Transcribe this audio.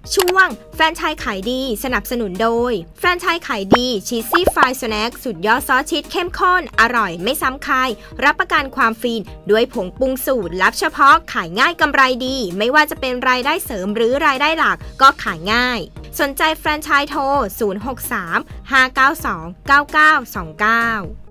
ช่วงแฟรนไชส์ขายดีสนับสนุนโดยแฟรนไชส์ขายดีชีสซี่ฟรายสแน็คสุดยอดซอสชีสเข้มข้นอร่อยไม่ซ้ำใครรับประกันความฟินด้วยผงปรุงสูตรลับเฉพาะขายง่ายกำไรดีไม่ว่าจะเป็นรายได้เสริมหรือรายได้หลักก็ขายง่ายสนใจแฟรนไชส์โทร 063 592 9929